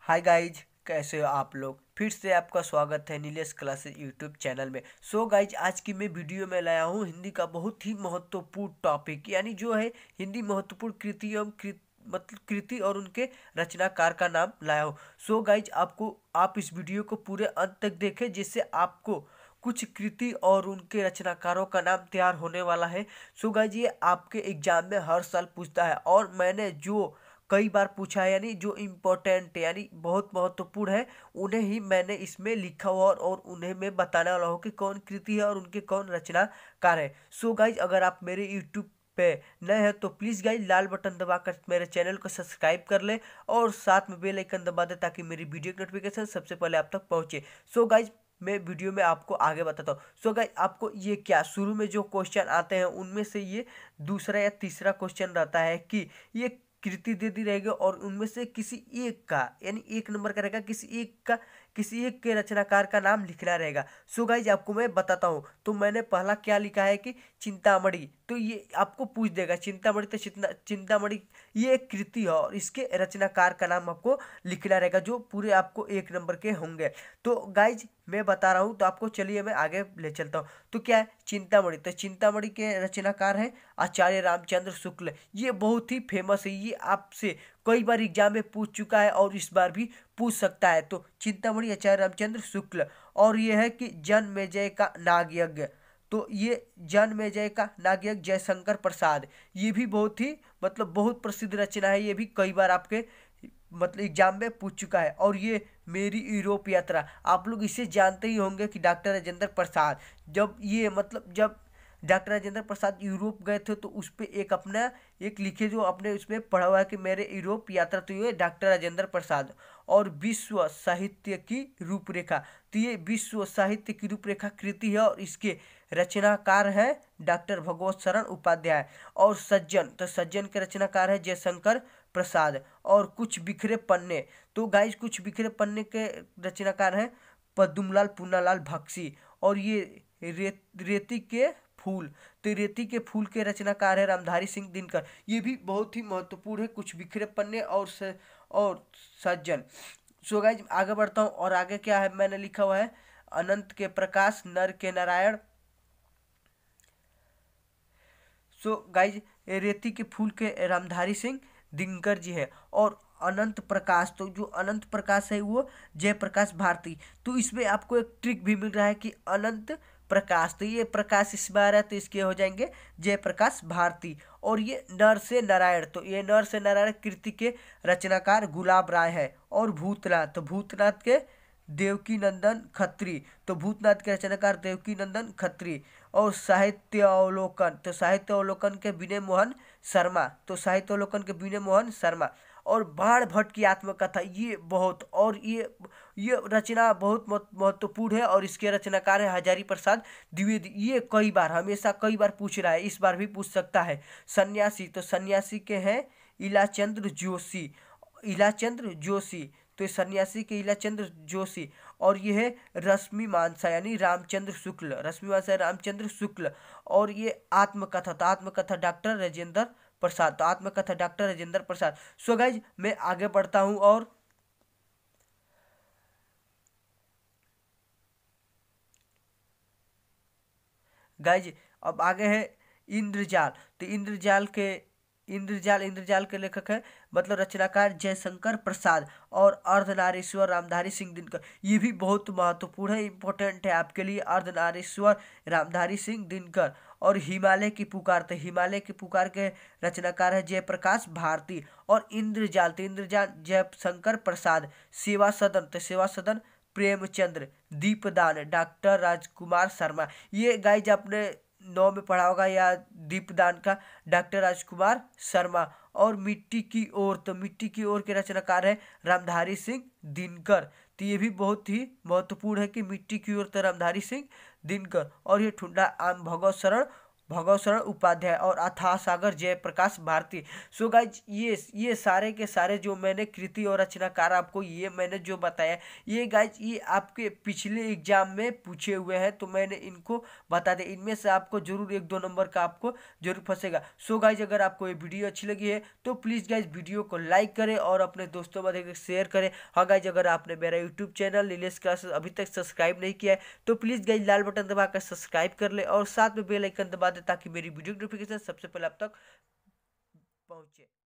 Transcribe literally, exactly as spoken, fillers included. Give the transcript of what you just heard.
Hi guys, कैसे हो आप लोग। फिर से आपका स्वागत है नीलेश क्लासेस यूट्यूब चैनल में। सो so गाइज, आज की मैं वीडियो में लाया हूँ हिंदी का बहुत ही महत्वपूर्ण टॉपिक, यानी जो है हिंदी महत्वपूर्ण कृति एवं कृत मतलब कृति और उनके रचनाकार का नाम लाया हूँ। सो गाइज, आपको आप इस वीडियो को पूरे अंत तक देखें, जिससे आपको कुछ कृति और उनके रचनाकारों का नाम तैयार होने वाला है। सो गाइज, ये आपके एग्जाम में हर साल पूछता है और मैंने जो कई बार पूछा है, यानी जो इम्पोर्टेंट यानी बहुत महत्वपूर्ण है, उन्हें ही मैंने इसमें लिखा हुआ और, और उन्हें मैं बताने वाला हूँ कि कौन कृति है और उनके कौन रचनाकार है। सो गाइज, अगर आप मेरे यूट्यूब पे नए हैं तो प्लीज़ गाइज लाल बटन दबाकर मेरे चैनल को सब्सक्राइब कर ले और साथ में बेल आइकन दबा दे, ताकि मेरी वीडियो की नोटिफिकेशन सबसे पहले आप तक पहुँचे। सो गाइज, मैं वीडियो में आपको आगे बताता हूँ। सो गाइज, आपको ये क्या शुरू में जो क्वेश्चन आते हैं उनमें से ये दूसरा या तीसरा क्वेश्चन रहता है कि ये कृति दे दी रहेगी और उनमें से किसी एक का, यानी एक नंबर का रहेगा, किसी एक का किसी एक के रचनाकार का नाम लिखना रहेगा। सो गाइज, आपको मैं बताता हूँ। तो मैंने पहला क्या लिखा है कि चिंतामणि, तो ये आपको पूछ देगा चिंतामणि तो चिंता चिंतामणि ये एक कृति है और इसके रचनाकार का नाम आपको लिखना रहेगा, जो पूरे आपको एक नंबर के होंगे। तो गाइज, मैं बता रहा हूँ, तो आपको चलिए मैं आगे ले चलता हूँ। तो क्या है चिंतामणि, तो चिंतामणि के रचनाकार हैं आचार्य रामचंद्र शुक्ल। ये बहुत ही फेमस है, ये आपसे कई बार एग्जाम में पूछ चुका है और इस बार भी पूछ सकता है। तो चिंतामणि आचार्य रामचंद्र शुक्ल। और ये है कि जन्मेजय का नागयज्ञ, तो ये जन्मेजय का नागयज्ञ जयशंकर प्रसाद, ये भी बहुत ही मतलब बहुत प्रसिद्ध रचना है, ये भी कई बार आपके मतलब एग्जाम में पूछ चुका है। और ये मेरी यूरोप यात्रा, आप लोग इसे जानते ही होंगे कि डॉक्टर राजेंद्र प्रसाद, जब ये मतलब जब डॉक्टर राजेंद्र प्रसाद यूरोप गए थे तो उस पर एक अपना एक लिखे, जो अपने उसमें पढ़ा हुआ है कि मेरे यूरोप यात्रा, तो ये डॉक्टर राजेंद्र प्रसाद। और विश्व साहित्य की रूपरेखा, तो ये विश्व साहित्य की रूपरेखा कृति है और इसके रचनाकार है डॉक्टर भगवत शरण उपाध्याय। और सज्जन, तो सज्जन के रचनाकार है जयशंकर प्रसाद। और कुछ बिखरे पन्ने, तो गाइज कुछ बिखरे पन्ने के रचनाकार हैं पद्मलाल पूनालाल बख्शी। और ये रे, रेती के फूल, तो रेती के फूल के रचनाकार है रामधारी सिंह दिनकर। ये भी बहुत ही महत्वपूर्ण है, कुछ बिखरे पन्ने और स, और सज्जन। सो गाइज, आगे बढ़ता हूँ और आगे क्या है मैंने लिखा हुआ है अनंत के प्रकाश, नर के नारायण। सो गाइज, रेती के फूल के रामधारी सिंह दिनकर जी है। और अनंत प्रकाश, तो जो अनंत प्रकाश है वो जयप्रकाश भारती। तो इसमें आपको एक ट्रिक भी मिल रहा है कि अनंत प्रकाश, तो ये प्रकाश इस बार है तो इसके हो जाएंगे जयप्रकाश भारती। और ये नर से नारायण, तो ये नर से नारायण कृति के रचनाकार गुलाब राय है। और भूतनाथ, तो भूतनाथ के देवकी नंदन खत्री, तो भूतनाथ के रचनाकार देवकी नंदन खत्री। और साहित्य अवलोकन, तो साहित्य अवलोकन के विनय मोहन शर्मा, तो साहित्य अवलोकन के विनय मोहन शर्मा। और बाण भट्ट की आत्मकथा, ये बहुत और ये ये रचना बहुत महत्वपूर्ण है और इसके रचनाकार है हजारी प्रसाद द्विवेदी। ये कई बार हमेशा कई बार पूछ रहा है, इस बार भी पूछ सकता है। सन्यासी, तो सन्यासी के हैं इलाचंद्र जोशी, इलाचंद्र जोशी, तो सन्यासी के इलाचंद्र जोशी। और ये है रश्मि मानसा, यानी रामचंद्र शुक्ल, रश्मि मानसा रामचंद्र शुक्ल। और ये आत्मकथा, तो आत्मकथा डॉक्टर राजेंद्र प्रसाद, तो आत्मकथा doctor Rajendra Prasad. So guys, मैं आगे बढ़ता हूं और गाइज अब आगे है इंद्रजाल, तो इंद्रजाल के इंद्रजाल इंद्रजाल के लेखक है मतलब रचनाकार जयशंकर प्रसाद। और अर्धनारीश्वर रामधारी सिंह दिनकर, ये भी बहुत महत्वपूर्ण है, इंपॉर्टेंट है आपके लिए, अर्धनारीश्वर रामधारी सिंह दिनकर। और हिमालय की पुकार, तो हिमालय की पुकार के रचनाकार है जयप्रकाश भारती। और इंद्रजाल, तो इंद्रजाल जयशंकर प्रसाद। सेवा सदन, तो सेवा सदन प्रेमचंद्र। दीपदान डॉक्टर राजकुमार शर्मा, ये गाइज आपने नौ में पढ़ा होगा या दीपदान का डॉक्टर राजकुमार शर्मा। और मिट्टी की ओर, तो मिट्टी की ओर के रचनाकार है रामधारी सिंह दिनकर। तो ये भी बहुत ही महत्वपूर्ण है कि मिट्टी की ओर तो रामधारी सिंह दिनकर। और ये ठुंडा आम भगवत शरण भगव शरण उपाध्याय और अथाह सागर जयप्रकाश भारती। सो गाइज ये ये सारे के सारे जो मैंने कृति और रचनाकार आपको ये मैंने जो बताया, ये गाइज ये आपके पिछले एग्जाम में पूछे हुए हैं, तो मैंने इनको बता दें। इनमें से आपको जरूर एक दो नंबर का आपको जरूर फंसेगा। सो गाइज अगर आपको ये वीडियो अच्छी लगी है तो प्लीज़ गाइज वीडियो को लाइक करें और अपने दोस्तों में शेयर करें। हाँ गाइज अगर आपने मेरा यूट्यूब चैनल नीलेश क्लासेस अभी तक सब्सक्राइब नहीं किया है तो प्लीज़ गाइज लाल बटन दबाकर सब्सक्राइब कर ले और साथ में बेल आइकन दबा दे ताकि मेरी वीडियो नोटिफिकेशन सबसे पहले आप तक पहुंचे।